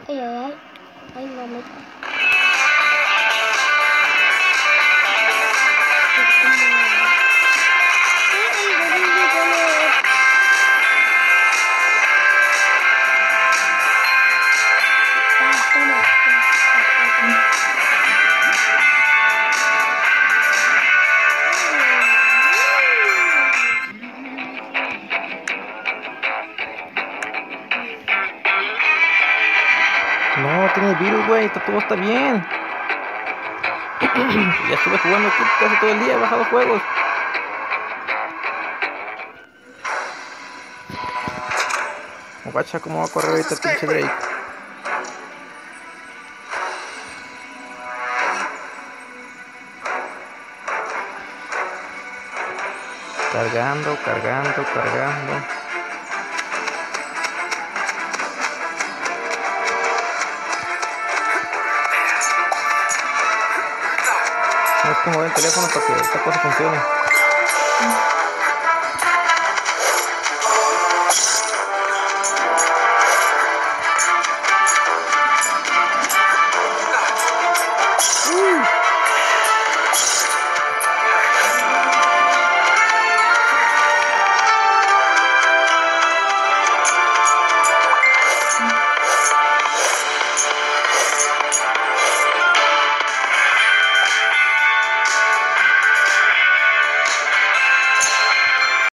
Ay, ay, ay. Ay, mamita. No, tiene virus, güey. Todo está bien. Ya estuve jugando aquí casi todo el día. He bajado juegos. Guacha, cómo va a correr ahorita el pinche Drake. Cargando, cargando, cargando. No es que mover el teléfono para que esta cosa funcione.